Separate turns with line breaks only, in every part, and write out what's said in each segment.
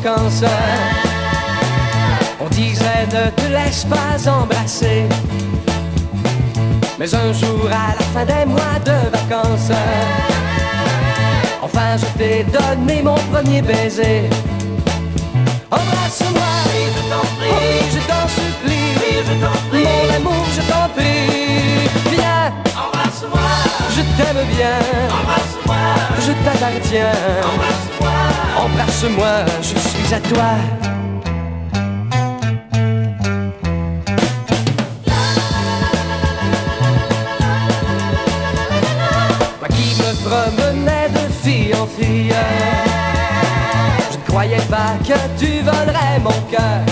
vacances. On disait ne te laisse pas embrasser, mais un jour à la fin des mois de vacances, enfin je t'ai donné mon premier baiser. Embrasse-moi, oui, je t'en prie, oh, oui, je t'en supplie, oui, je t'en prie, mon amour, je t'en prie. Viens, embrasse-moi, je t'aime bien, embrasse-moi, je t'appartiens, embrasse-moi, embrasse-moi, je suis à toi. Moi qui me promenais de fille en fille, je ne croyais pas que tu volerais mon cœur.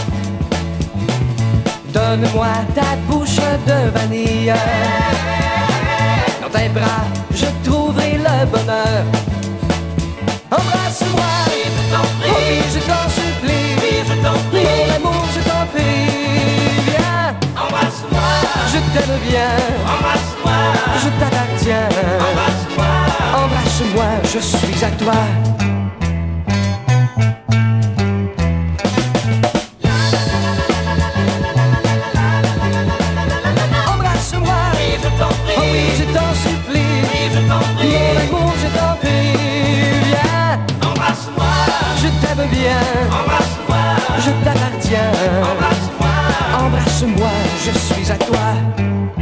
Donne-moi ta bouche de vanille, dans tes bras je trouverai le bonheur. Embrasse-moi, oui, je t'en prie, oh, oui, je t'en supplie, oui, je t'en prie, mon amour, je t'en prie. Viens, embrasse-moi, je t'aime bien, embrasse-moi, je t'appartiens, embrasse-moi, embrasse-moi, je suis à toi. Embrasse-moi, oui, je t'en prie, oh, oui, je t'en supplie, oui, je t'en prie, mon amour, je t'en prie. Viens, embrasse-moi, je t'aime bien, embrasse-moi, je t'appartiens, embrasse-moi, embrasse-moi, je suis à toi.